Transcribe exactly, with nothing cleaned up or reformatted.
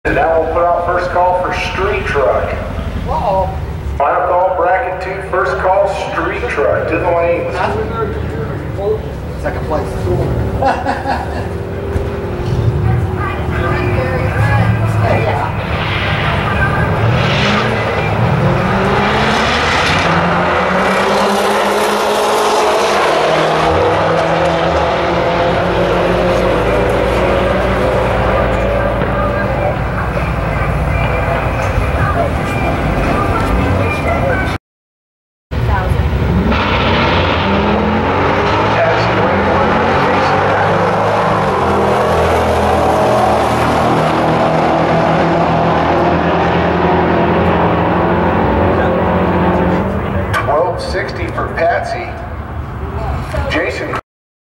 Now we'll put out first call for street truck. Uh-oh. Final call, bracket two, first call, street truck to the lanes. Second place.